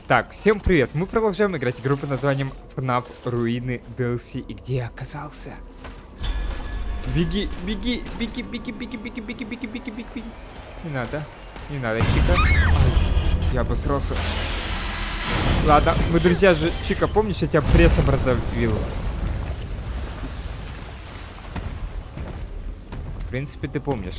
Так, всем привет! Мы продолжаем играть игру под названием FNAF Руины DLC. И где я оказался? Беги, беги, беги, беги, беги, беги, беги, беги, беги, беги. Не надо, не надо, Чика. Ай, я обосрался. Ладно, мы друзья же. Чика, помнишь, я тебя прессом раздавил? В принципе, ты помнишь.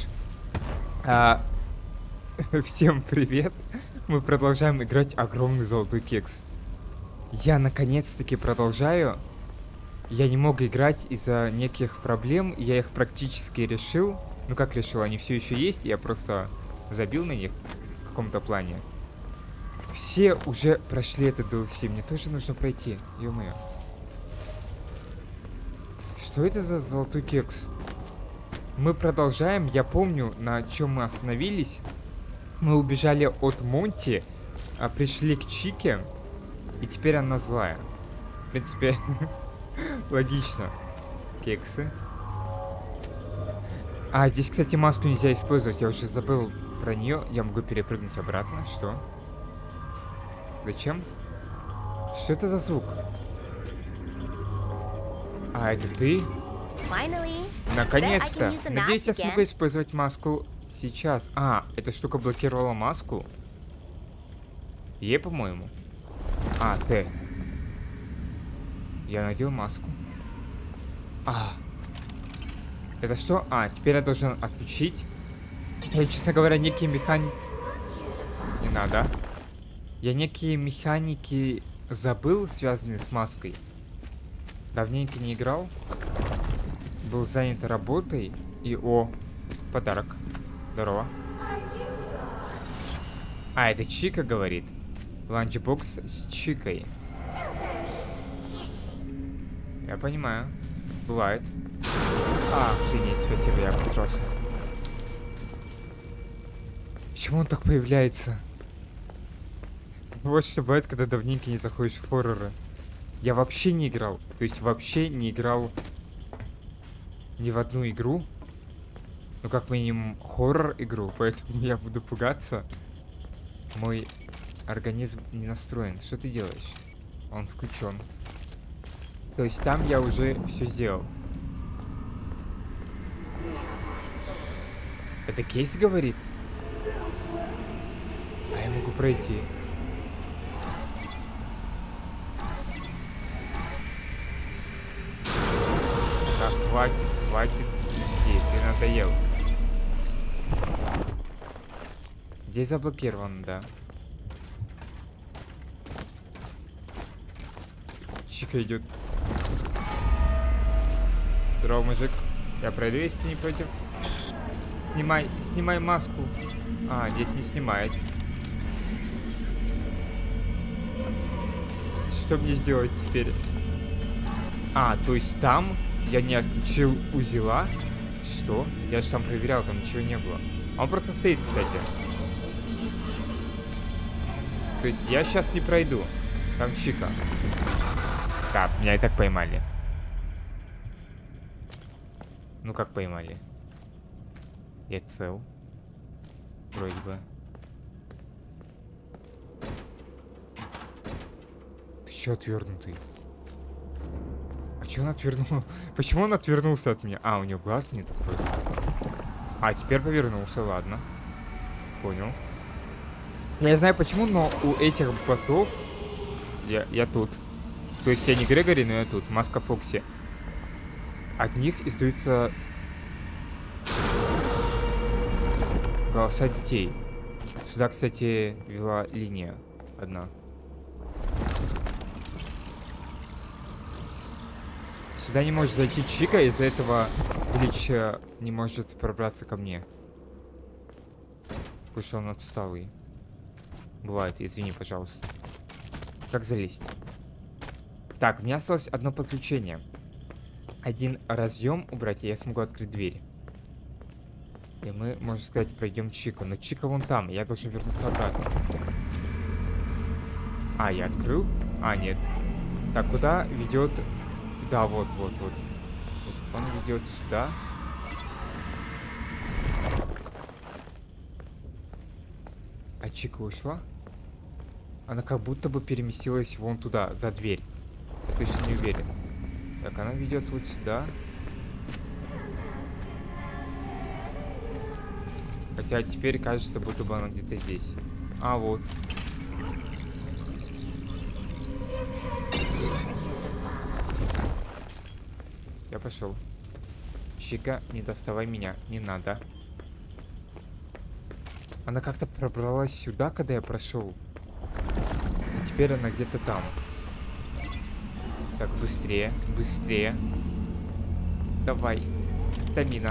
Всем привет. Мы продолжаем играть огромный золотой кекс. Я наконец-таки продолжаю. Я не мог играть из-за неких проблем. Я их практически решил. Ну как решил, они все еще есть. Я просто забил на них в каком-то плане. Все уже прошли этот DLC. Мне тоже нужно пройти. Ё-моё. Что это за золотой кекс? Мы продолжаем. Я помню, на чем мы остановились. Мы убежали от Монти, пришли к Чике, и теперь она злая. В принципе, логично. Кексы. Здесь, кстати, маску нельзя использовать. Я уже забыл про нее. Я могу перепрыгнуть обратно. Что? Зачем? Что это за звук? Это ты? Наконец-то! Надеюсь, я смогу использовать маску сейчас. Эта штука блокировала маску. Е, по-моему. Т. Я надел маску. Это что? Теперь я должен отключить. Я, честно говоря, некие механики... Не надо. Я некие механики забыл, связанные с маской. Давненько не играл. Был занят работой. И, подарок. Здорово. Это Чика говорит. Ланчбокс с Чикой. Я понимаю. Бывает. Охренеть, спасибо, я обосрался. Почему он так появляется? Вот что бывает, когда давненько не заходишь в хорроры. Я вообще не играл. То есть вообще не играл ни в одну игру. Ну, как минимум, хоррор-игру, поэтому я буду пугаться. Мой организм не настроен. Что ты делаешь? Он включен. То есть там я уже все сделал. Это Кейс говорит? Я могу пройти. Так, хватит идти, ты надоел. Здесь заблокировано, да. Чика идет. Здорово, мужик. Я пройду, если ты не против. Снимай маску. Нет, не снимает. Что мне сделать теперь? То есть там я не отключил узела? Что? Я же там проверял, там ничего не было. Он просто стоит, кстати. То есть я сейчас не пройду. Там Чика. Так, меня и так поймали. Ну как поймали? Я цел. Вроде бы. Ты чё отвернутый? Чё он отвернул? Почему он отвернулся от меня? У него глаз не такой. Теперь повернулся, ладно. Понял. Я не знаю почему, но у этих ботов... Я тут. То есть я не Грегори, но я тут. Маска Фокси. От них издаются... голоса детей. Сюда, кстати, вела линия одна. Сюда не может зайти Чика, из-за этого Глич не может пробраться ко мне. Потому что он отсталый. Бывает, извини, пожалуйста. Как залезть? Так, у меня осталось одно подключение. Один разъем убрать, и я смогу открыть дверь. И мы, можно сказать, пройдем Чику. Но Чика вон там, я должен вернуться обратно. Я открыл? Нет. Так, куда ведет... Да, вот. Он ведет сюда. Чика ушла? Она как будто бы переместилась вон туда, за дверь. Я точно не уверен. Так, она ведет вот сюда. Хотя теперь кажется, будто бы она где-то здесь. А, вот. Я пошел. Чика, не доставай меня. Не надо. Она как-то пробралась сюда, когда я прошел. И теперь она где-то там. Так, быстрее, быстрее. Давай. Стамина.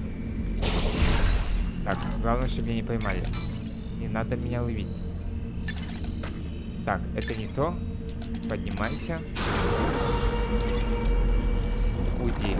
Так, главное, чтобы меня не поймали. Не надо меня ловить. Так, это не то. Поднимайся. Уйди.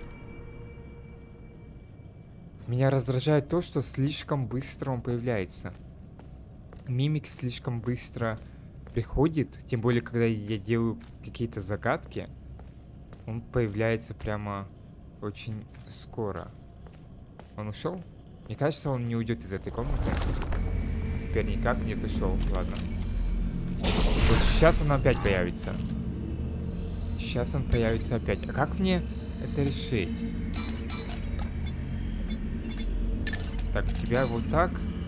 Меня раздражает то, что слишком быстро он появляется. Мимик слишком быстро приходит, тем более, когда я делаю какие-то загадки, он появляется прямо очень скоро. Он ушел? Мне кажется, он не уйдет из этой комнаты. Теперь никак не ушел. Ладно. Вот сейчас он опять появится. Сейчас он появится опять. А как мне это решить? Так, тебя вот так.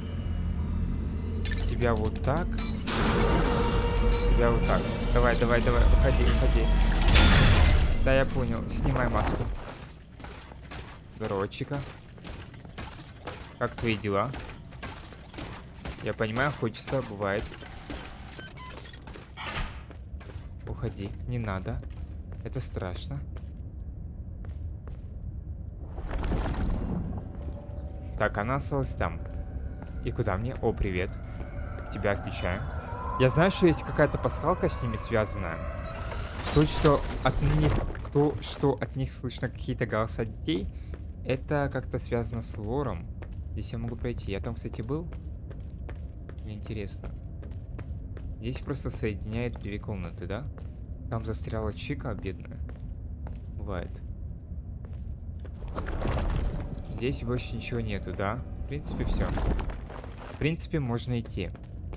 Тебя вот так. Тебя вот так. Давай, давай, давай. Уходи, уходи. Да, я понял. Снимай маску. Здорово, Чика. Как твои дела? Я понимаю, хочется, бывает. Уходи, не надо. Это страшно. Так, она осталась там. И куда мне? О, привет. Тебя отключаю. Я знаю, что есть какая-то пасхалка с ними связанная. То, что от них слышно какие-то голоса детей, это как-то связано с лором. Здесь я могу пройти. Я там, кстати, был. Мне интересно. Здесь просто соединяет две комнаты, да? Там застряла Чика, бедная. Бывает. Здесь больше ничего нету, да? В принципе, все. В принципе, можно идти.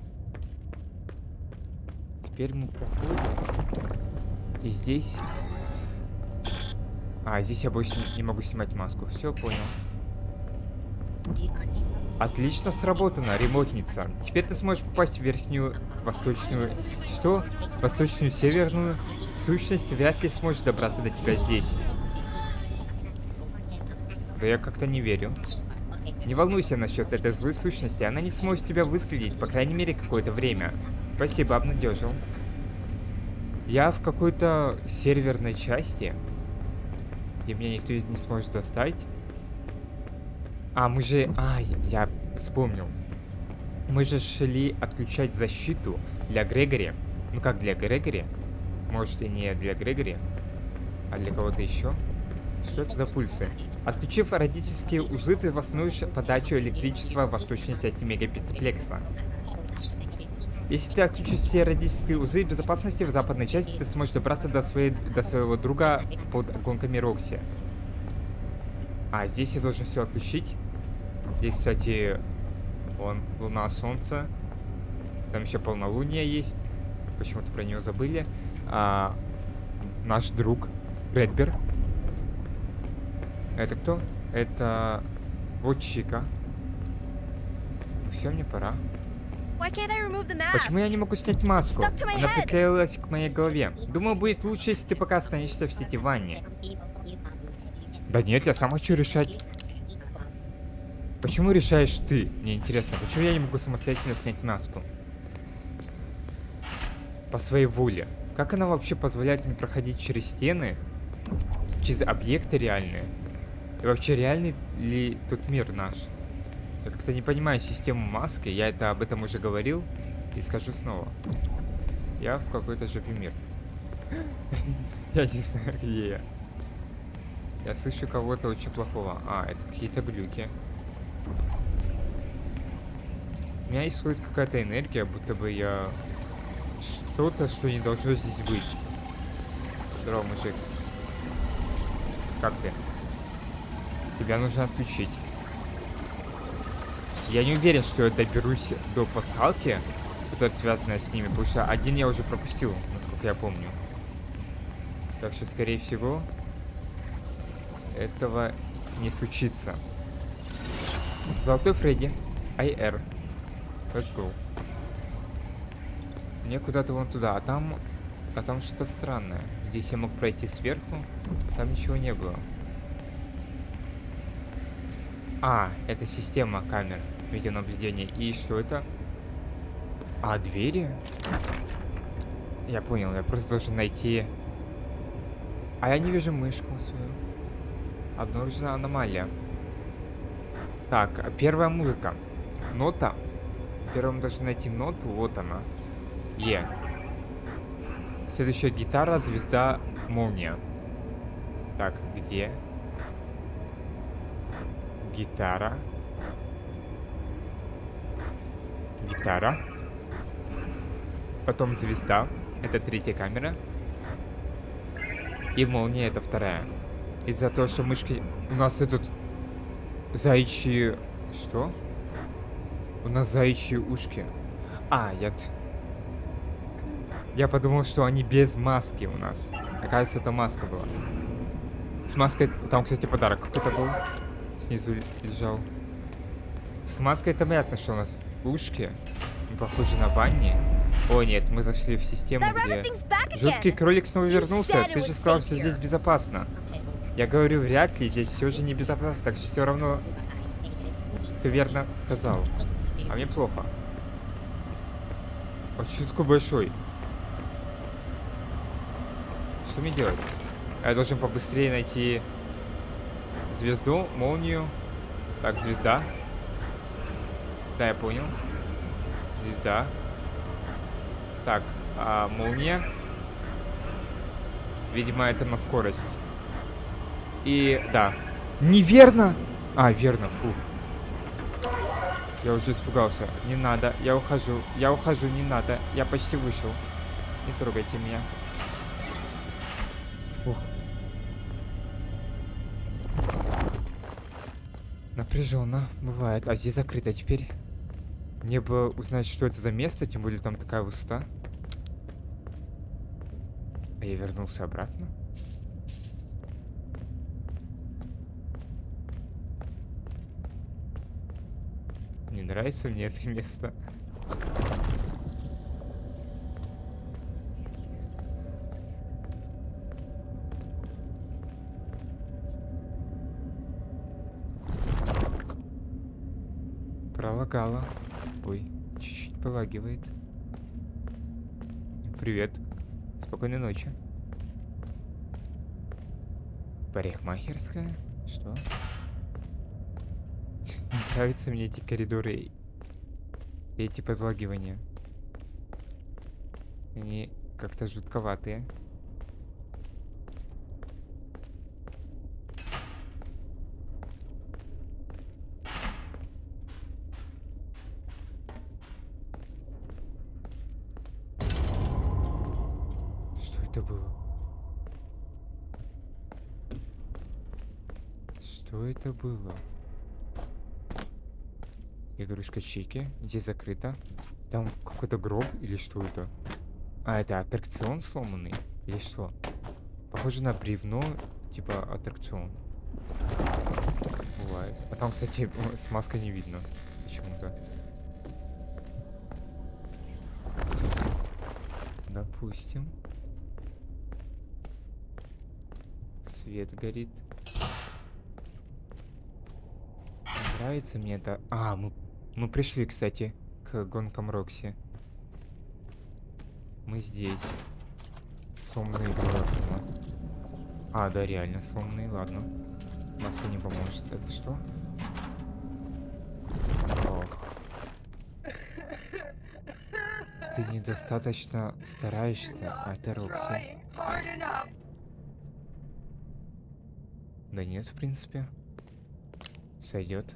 Теперь мы проходим. И здесь... А, здесь я больше не могу снимать маску. Все, понял. Отлично сработано, ремонтница. Теперь ты сможешь попасть в верхнюю, восточную... Что? Восточную, северную сущность вряд ли сможет добраться до тебя здесь. Да я как-то не верю. Не волнуйся насчет этой злой сущности. Она не сможет тебя выследить, по крайней мере, какое-то время. Спасибо, обнадежил. Я в какой-то серверной части, где меня никто не сможет достать. А, мы же... А, я вспомнил. Мы же шли отключать защиту для Грегори. Ну как для Грегори? Может и не для Грегори, а для кого-то еще. Что это за пульсы? Отключив родительские узлы, ты восстановишь подачу электричества в восточной сети мегапицеплекса. Если ты отключишь все родительские узлы безопасности в западной части, ты сможешь добраться до своего друга под гонками Рокси. А, здесь я должен все отключить. Здесь, кстати, вон, луна, солнце. Там еще полнолуние есть. Почему-то про нее забыли. Наш друг Редбер. Это кто? Это... Вот Чика. Ну все, мне пора. Почему я не могу снять маску? Она приклеилась к моей голове. Думаю, будет лучше, если ты пока останешься в сети ванне. Да нет, я сам хочу решать. Почему решаешь ты? Мне интересно, почему я не могу самостоятельно снять маску? По своей воле. Как она вообще позволяет мне проходить через стены? Через объекты реальные? И вообще, реальный ли тот мир наш? Я как-то не понимаю систему маски. Я об этом уже говорил. И скажу снова. Я в какой-то жопе мир. Я не знаю, где я. Я слышу кого-то очень плохого. А, это какие-то глюки. У меня исходит какая-то энергия, будто бы я... Что-то, что не должно здесь быть. Здорово, мужик. Как ты? Тебя нужно отключить. Я не уверен, что я доберусь до пасхалки которая связана с ними. Потому что один я уже пропустил, насколько я помню. Так что, скорее всего, этого не случится. Золотой Фредди. IR. Let's go. Мне куда-то вон туда. А там что-то странное. Здесь я мог пройти сверху. Там ничего не было. А, это система камер видеонаблюдения. И что это? А, двери? Я понял, я просто должен найти... А я не вижу мышку свою. Обнаружена аномалия. Так, первая музыка. Нота. Первым мы должны найти ноту. Вот она. Е. Следующая гитара, звезда, молния. Так, где? Гитара. Гитара. Потом звезда. Это третья камера. И молния это вторая. Из-за того, что мышки... У нас этот... Заячьи... Что? У нас заячьи ушки. А, я подумал, что они без маски у нас. Оказывается, это маска была. С маской... Там, кстати, подарок какой-то был. Снизу лежал. С маской это понятно, что у нас ушки. Похоже на ванне. О нет, мы зашли в систему, где... Жуткий кролик снова вернулся. Ты же сказал, что здесь безопасно. Я говорю, вряд ли, здесь все же небезопасно, так что все равно ты верно сказал. А мне плохо. А что такой большой? Что мне делать? Я должен побыстрее найти звезду, молнию. Так, звезда. Да, я понял. Звезда. Так, молния. Видимо, это на скорость. И, да. Неверно! А, верно, фу. Я уже испугался. Не надо, я ухожу, не надо. Я почти вышел. Не трогайте меня. Ух. Напряженно бывает. А здесь закрыто теперь. Мне бы узнать, что это за место, тем более там такая высота. А я вернулся обратно. Не нравится мне это место. Пролагало. Ой, чуть-чуть полагивает. Привет. Спокойной ночи. Парикмахерская? Что? Не нравятся мне эти коридоры и эти подлагивания. Они как-то жутковатые. Что это было? Что это было? Игрушка Чики. Здесь закрыто. Там какой-то гроб или что это? А, это аттракцион сломанный? Или что? Похоже на бревно, типа аттракцион. Бывает. А там, кстати, с маской не видно. Почему-то. Допустим. Свет горит. Нравится мне это. А, мы пришли, кстати, к гонкам Рокси. Мы здесь. Сломанные графики. А, да, реально сломанные, ладно. Маска не поможет. Это что? Ох. Ты недостаточно стараешься, а это Рокси. Да нет, в принципе. Сойдет.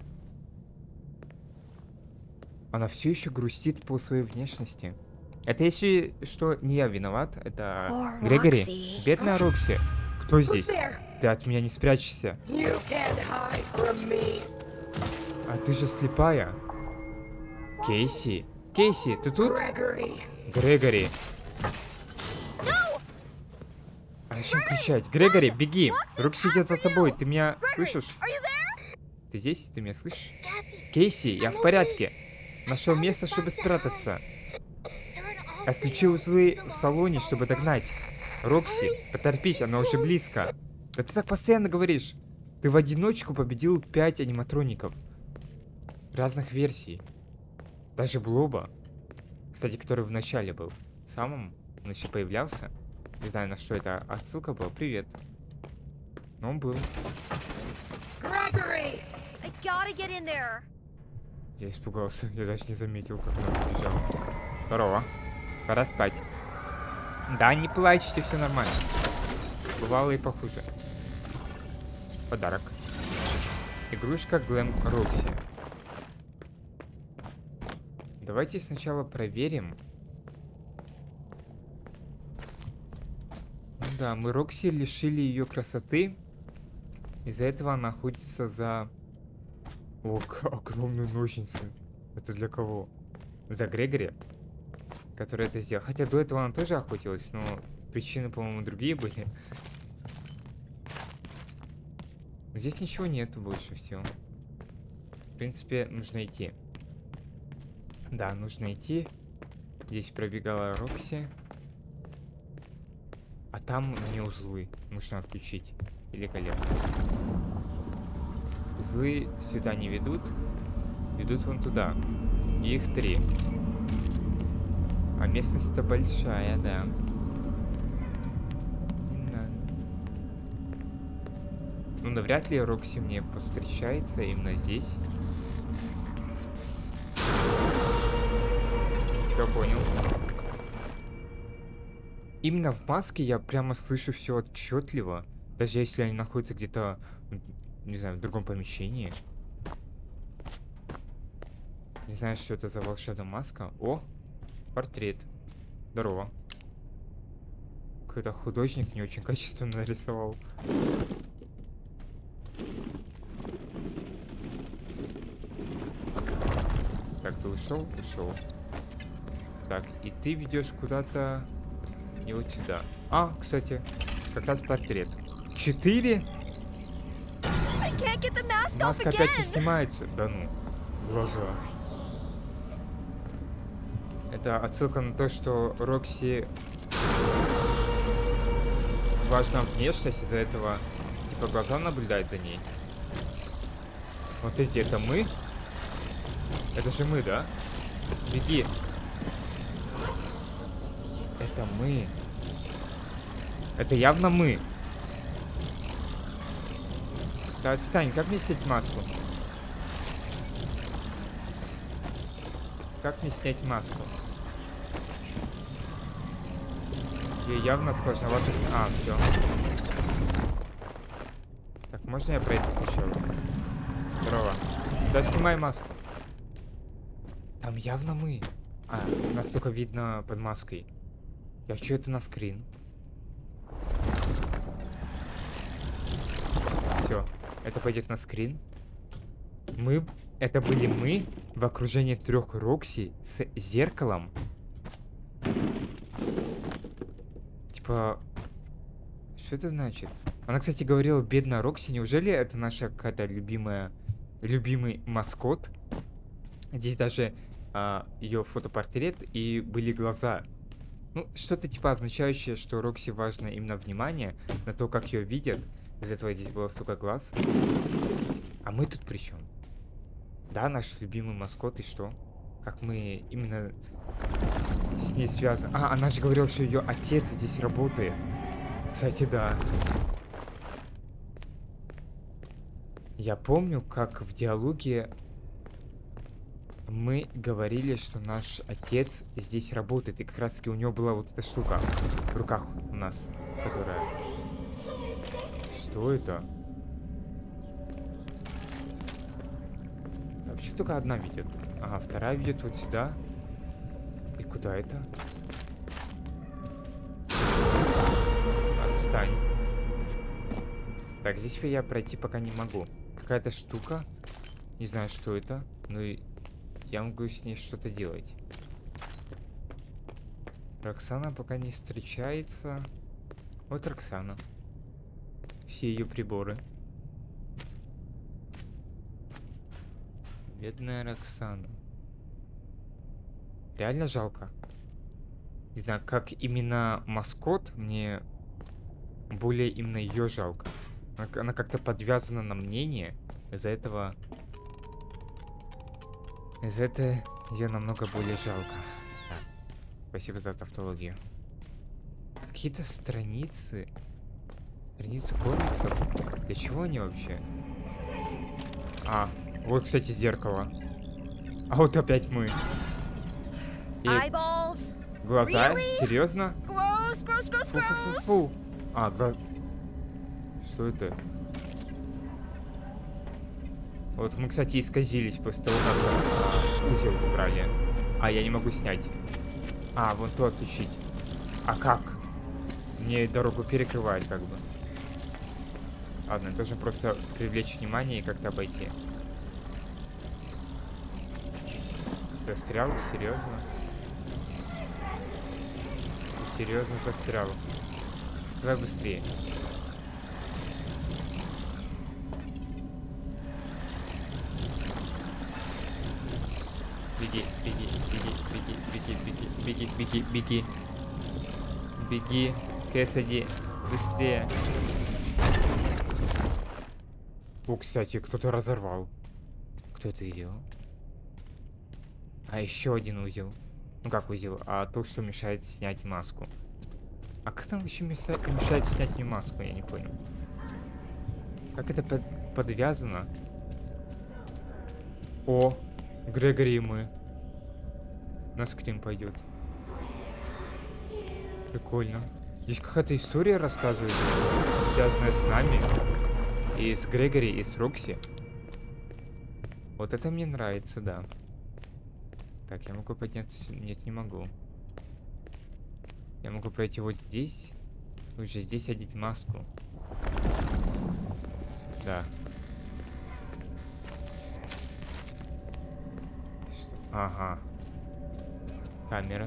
Она все еще грустит по своей внешности. Это если что, не я виноват, это Грегори. Бедная Рокси. Кто здесь? Ты от меня не спрячешься. А ты же слепая. Кейси. Кейси, ты тут? Грегори. А зачем кричать? Грегори, беги! Рокси идет за тобой, ты меня слышишь? Ты здесь? Ты меня слышишь? Кейси, я в порядке. Нашел место, чтобы спрятаться. Отключи узлы в салоне, чтобы догнать. Рокси, поторопись, она уже близко. Да ты так постоянно говоришь. Ты в одиночку победил 5 аниматроников. Разных версий. Даже Блоба. Кстати, который в начале был. В самом начале появлялся. Не знаю, на что это отсылка была. Привет. Но он был. Я испугался. Я даже не заметил, как он побежал. Здорово. Пора спать. Да, не плачьте, все нормально. Бывало и похуже. Подарок. Игрушка Глэм Рокси. Давайте сначала проверим. Ну да, мы Рокси лишили ее красоты. Из-за этого она охотится за... О, огромные ножницы. Это для кого? За Грегори, который это сделал. Хотя до этого она тоже охотилась, но причины, по-моему, другие были. Здесь ничего нету больше всего. В принципе, нужно идти. Да, нужно идти. Здесь пробегала Рокси. А там не узлы. Нужно отключить. Великолепно. Узлы сюда не ведут. Ведут вон туда. И их 3. А местность-то большая, да. Ну, навряд ли Рокси мне повстречается именно здесь. Все понял. Именно в маске я прямо слышу все отчетливо. Даже если они находятся где-то, не знаю, в другом помещении. Не знаю, что это за волшебная маска. О, портрет. Здорово. Какой-то художник не очень качественно нарисовал. Так, ты ушел? Ушел. Так, и ты ведешь куда-то не вот сюда. А, кстати, как раз портрет. 4? Маска опять не снимается. Да ну, глаза. Это отсылка на то, что Рокси важна внешность, из-за этого типа глаза наблюдают за ней. Вот эти, это мы? Это же мы, да? Беги. Это мы. Это явно мы. Да отстань, как мне снять маску? Как мне снять маску? Ей явно сложновато. А, все. Так, можно я пройти сначала? Здорово. Да, снимай маску. Там явно мы. А, нас только видно под маской. Я хочу это на скрин. Все, это пойдет на скрин. Мы, это были мы в окружении 3 Рокси с зеркалом. Типа, что это значит? Она, кстати, говорила, бедная Рокси, неужели это наша какая-то любимый маскот? Здесь даже ее фотопортрет и были глаза. Ну, что-то типа означающее, что Рокси важно именно внимание на то, как ее видят. Из-за этого здесь было столько глаз. А мы тут при чем? Да, наш любимый маскот, и что? Как мы именно с ней связаны? А, она же говорила, что ее отец здесь работает. Кстати, да. Я помню, как в диалоге мы говорили, что наш отец здесь работает. И как раз таки у него была вот эта штука в руках у нас, которая... Что это? А почему только одна ведет? Ага, вторая ведет вот сюда. И куда это? Отстань. Так, здесь я пройти пока не могу. Какая-то штука. Не знаю, что это. Но я могу с ней что-то делать. Роксана пока не встречается. Вот Роксана. Все ее приборы. Бедная Роксана. Реально жалко. Не знаю, как именно маскот, мне более именно ее жалко. Она как-то подвязана на мнение. Из-за этого ее намного более жалко. Да. Спасибо за тавтологию. Какие-то страницы. Страницы комиксов. Для чего они вообще? А, вот, кстати, зеркало. А вот опять мы. И глаза? Really? Серьезно? Gross, gross, gross, gross. Фу-фу-фу-фу. А, глаз... Что это? Вот мы, кстати, исказились после того, как узел убрали. А, я не могу снять. А, вон то отключить. А как? Мне дорогу перекрывает, как бы. Ладно, я должен просто привлечь внимание и как-то обойти. Застрял? Серьезно? Серьезно застрял. Давай быстрее. Беги, беги, беги, беги, беги, беги, беги, беги, беги. Беги, Кэссиди, быстрее. О, кстати, кто-то разорвал. Кто это сделал? А еще один узел. Ну как узел? А то, что мешает снять маску. А как нам вообще мешает снять мне маску? Я не понял. Как это подвязано? О, Грегори и мы. На скрин пойдет. Прикольно. Здесь какая-то история рассказывается, связанная с нами. И с Грегори, и с Рокси. Вот это мне нравится, да. Так, я могу подняться... Нет, не могу. Я могу пройти вот здесь. Лучше здесь одеть маску. Да. Что? Ага. Камера.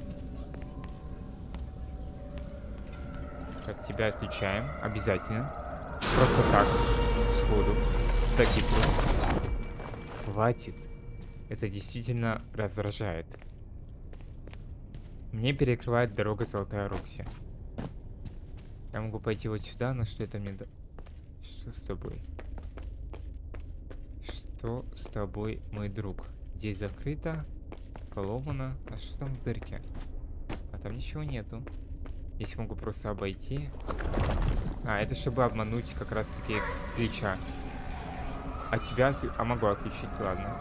Так, тебя отключаем. Обязательно. Просто так. Сходу. Такие просто. Хватит. Это действительно раздражает. Мне перекрывает дорога Золотая Рокси. Я могу пойти вот сюда, но что это мне... Что с тобой? Что с тобой, мой друг? Здесь закрыто. Поломано. А что там в дырке? А там ничего нету. Здесь могу просто обойти. А, это чтобы обмануть как раз таки ключа. А тебя... А могу отключить, ладно.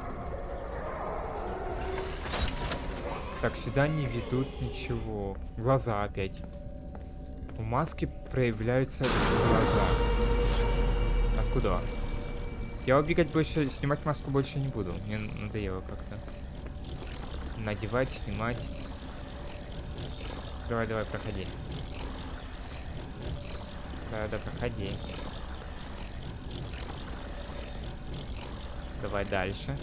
Так, сюда не ведут ничего. Глаза опять. У маски проявляются глаза. Откуда? Я убегать больше... Снимать маску больше не буду. Мне надоело как-то. Надевать, снимать. Давай, давай, проходи. Да, проходи. Давай дальше.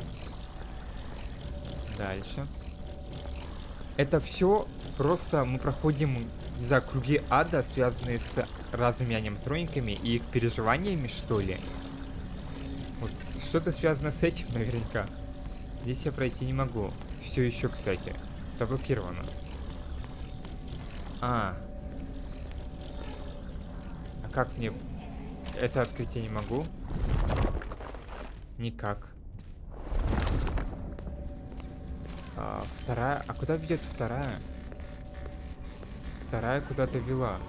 Дальше. Это все просто мы проходим, не знаю, круги ада, связанные с разными аниматрониками и их переживаниями, что ли. Вот что-то связано с этим наверняка. Здесь я пройти не могу. Все еще, кстати, заблокировано. А как мне это открыть я не могу? Никак. Вторая. А куда ведет вторая? Вторая куда-то вела.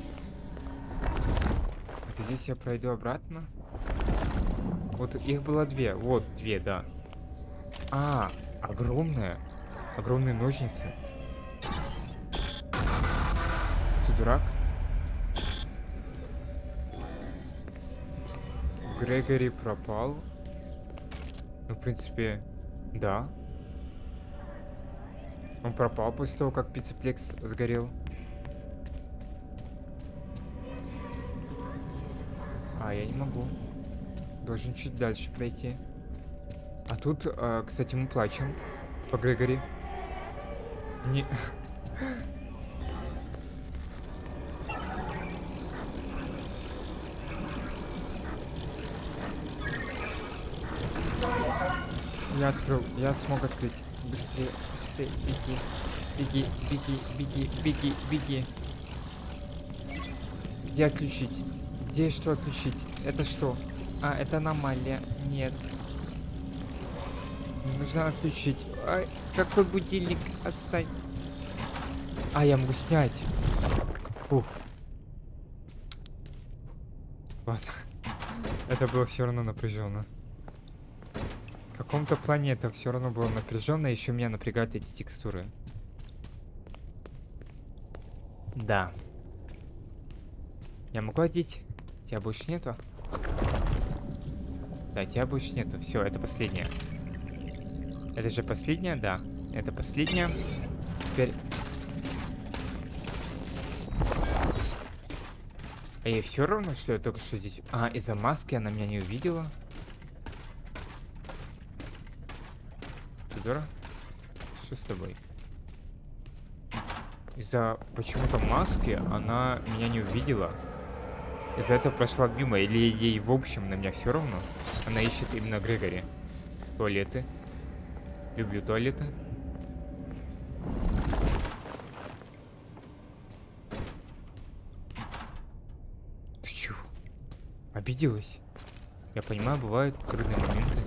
Так, здесь я пройду обратно. Вот их было две. Вот две, да. А, огромная. Огромные ножницы. Ты дурак? Грегори пропал. Ну, в принципе, да. Он пропал после того, как пиццеплекс сгорел. А, я не могу. Должен чуть дальше пройти. А тут, кстати, мы плачем по Грегори. Не... Я открыл, я смог открыть. Быстрее, быстрее, беги. Беги, беги, беги, беги, беги. Где отключить? Где что отключить? Это что? А, это аномалия. Нет. Нужно отключить. Ай, какой будильник? Отстань. А, я могу снять. Фух. Ладно. Это было все равно напряженно. В каком-то плане это все равно было напряженно, еще меня напрягают эти текстуры. Да. Я могу одеть? Тебя больше нету? Да, тебя больше нету. Все, это последняя. Это же последняя, да. Это последняя. Теперь... А ей все равно, что я только что здесь... А, из-за маски она меня не увидела? Ты дура? Что с тобой? Из-за почему-то маски она меня не увидела. Из-за этого прошла мимо. Или ей в общем на меня все равно? Она ищет именно Грегори. Туалеты. Люблю туалеты. Ты чего? Обиделась? Я понимаю, бывают трудные моменты.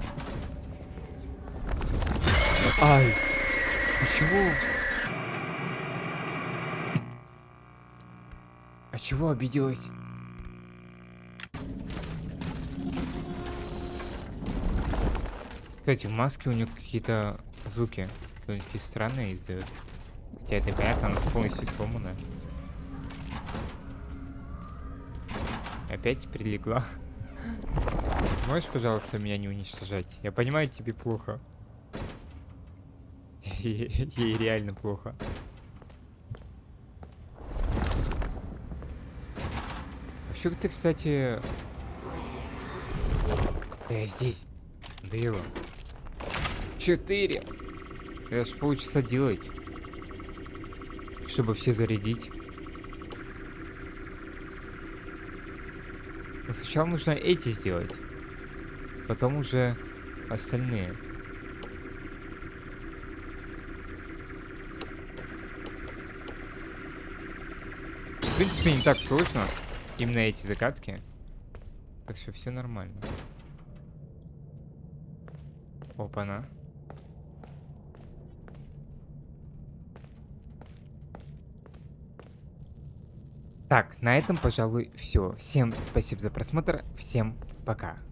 Ай! Ты чего? А чего обиделась? Кстати, в маске у нее какие-то звуки. Они такие странные издают. Хотя это понятно, она полностью сломана. Опять прилегла. Можешь, пожалуйста, меня не уничтожать? Я понимаю, тебе плохо. Ей реально плохо. Вообще ты, кстати... Да я здесь. Да его. 4. Это ж полчаса делать. Чтобы все зарядить. Но сначала нужно эти сделать. Потом уже остальные. В принципе, не так сложно. Именно эти загадки. Так что все нормально. Опа-на. Так, на этом, пожалуй, все. Всем спасибо за просмотр. Всем пока.